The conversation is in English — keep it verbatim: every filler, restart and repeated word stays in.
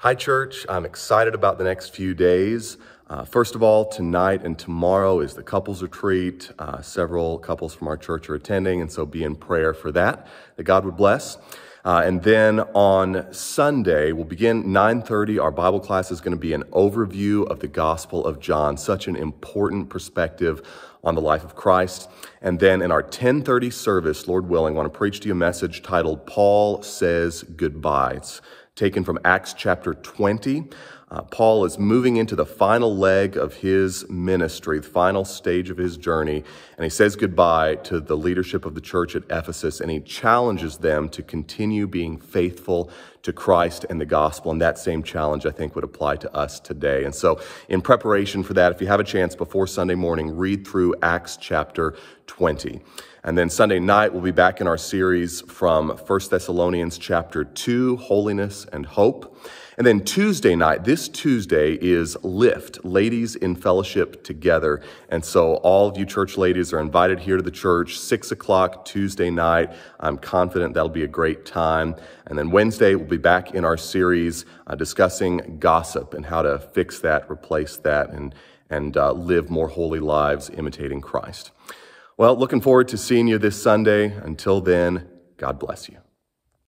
Hi, church. I'm excited about the next few days. Uh, first of all, tonight and tomorrow is the couples retreat. Uh, several couples from our church are attending, and so be in prayer for that, that God would bless. Uh, and then on Sunday, we'll begin nine thirty. Our Bible class is going to be an overview of the Gospel of John, such an important perspective on the life of Christ. And then in our ten thirty service, Lord willing, I want to preach to you a message titled, Paul Says Goodbye. It's taken from Acts chapter twenty. Uh, Paul is moving into the final leg of his ministry, the final stage of his journey, and he says goodbye to the leadership of the church at Ephesus, and he challenges them to continue being faithful to Christ and the gospel, and that same challenge, I think, would apply to us today. And so in preparation for that, if you have a chance before Sunday morning, read through Acts chapter twenty. And then Sunday night, we'll be back in our series from First Thessalonians chapter two, Holiness and Hope. And then Tuesday night, this Tuesday is Lift, Ladies in Fellowship Together. And so all of you church ladies are invited here to the church, six o'clock Tuesday night. I'm confident that'll be a great time. And then Wednesday, we'll be back in our series uh, discussing gossip and how to fix that, replace that, and, and uh, live more holy lives imitating Christ. Well, looking forward to seeing you this Sunday. Until then, God bless you.